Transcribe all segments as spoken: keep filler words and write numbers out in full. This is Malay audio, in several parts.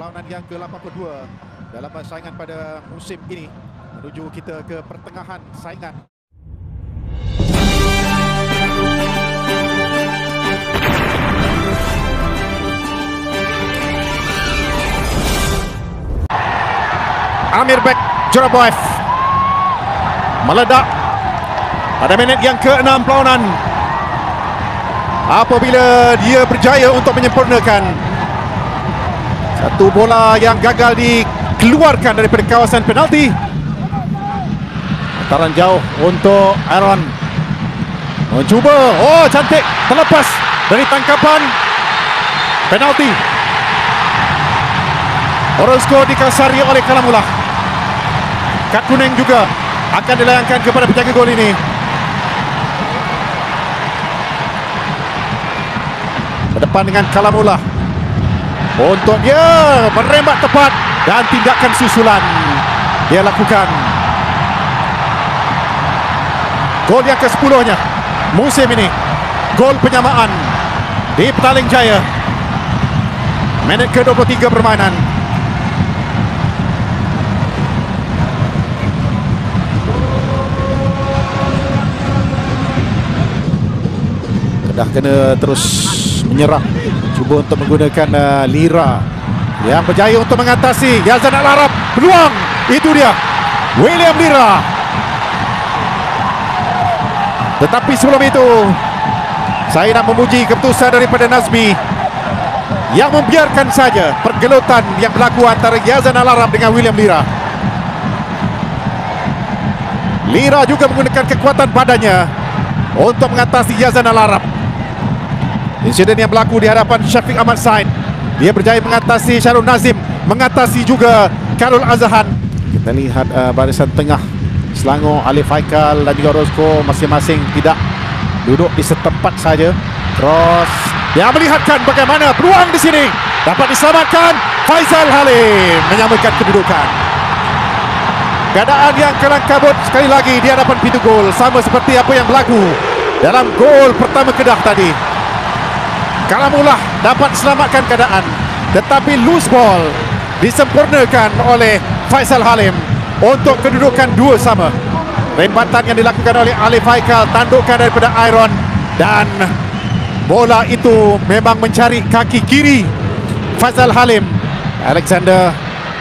perlawanan yang ke lapan puluh dua dalam persaingan pada musim ini menuju kita ke pertengahan saingan. Amir Bek Joraboev meledak pada minit yang ke enam perlawanan apabila dia berjaya untuk menyempurnakan satu bola yang gagal dikeluarkan daripada kawasan penalti. Hantaran jauh untuk Aaron mencuba, oh cantik, terlepas dari tangkapan penalti. Orozco dikasari oleh Kalamullah. Kad kuning juga akan dilayangkan kepada penjaga gol ini. Berdepan dengan Kalamullah untuk dia merembat tepat dan tindakan susulan dia lakukan. Gol yang ke sepuluh-nya musim ini, gol penyamaan di Petaling Jaya. Minit ke dua puluh tiga permainan. Kedah kena terus menyerang, cuba untuk menggunakan uh, Lira yang berjaya untuk mengatasi Yazan Al-Arab. Peluang itu dia, William Lira. Tetapi sebelum itu saya nak memuji keputusan daripada Nazmi yang membiarkan saja pergelutan yang berlaku antara Yazan Al-Arab dengan William Lira. Lira juga menggunakan kekuatan badannya untuk mengatasi Yazan Al-Arab. Insiden yang berlaku di hadapan Syafiq Ahmad Said, dia berjaya mengatasi Syarul Nazim, mengatasi juga Khairul Azhan. Kita lihat uh, barisan tengah Selangor, Alif Haikal dan juga Orozco masing-masing tidak duduk di setempat saja. Cross yang melihatkan bagaimana peluang di sini dapat diselamatkan. Faizal Halim menyamakan kedudukan. Keadaan yang kelang kabut sekali lagi di hadapan pintu gol, sama seperti apa yang berlaku dalam gol pertama Kedah tadi. Kalamullah dapat selamatkan keadaan, tetapi loose ball disempurnakan oleh Faizal Halim untuk kedudukan dua sama. Rembatan yang dilakukan oleh Alif Haikal, tandukan daripada Aaron, dan bola itu memang mencari kaki kiri Faizal Halim. Alexander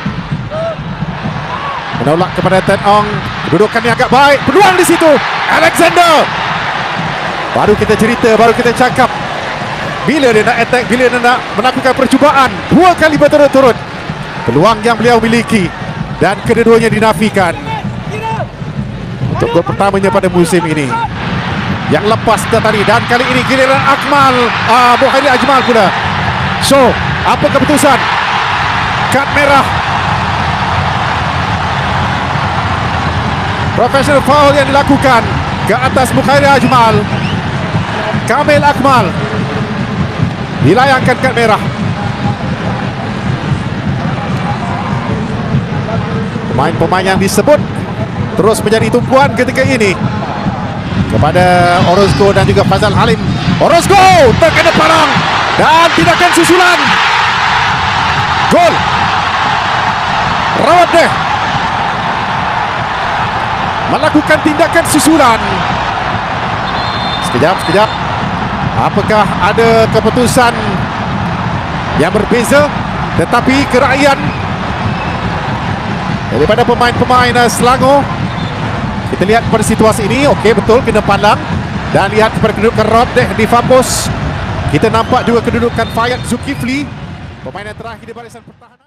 menolak kepada Tan Ong, kedudukan yang agak baik, peluang di situ. Alexander, baru kita cerita, baru kita cakap bila dia nak attack, bila dia nak melakukan percubaan dua kali berturut-turut, peluang yang beliau miliki dan kedua-duanya dinafikan. Untuk gol pertamanya pada musim ini yang lepas tadi, dan kali ini giliran Akmal uh, Muhairi Ajmal pula. So, apa keputusan? Kad merah, professional foul yang dilakukan ke atas Muhairi Ajmal. Kamil Akmal dilayangkan kad merah. Pemain-pemain yang disebut terus menjadi tumpuan ketika ini kepada Orozco dan juga Faizal Halim. Orozco terkena parang dan tindakan susulan. Gol. Rawat deh melakukan tindakan susulan. Sekejap, sekejap. Apakah ada keputusan yang berbeza? Tetapi kerakyatan daripada pemain-pemain Selangor, kita lihat pada situasi ini, okey betul kena pandang, dan lihat kepada kedudukan Rodeh di Fapos. Kita nampak juga kedudukan Fayad Zulkifli, pemain yang terakhir di barisan pertahanan.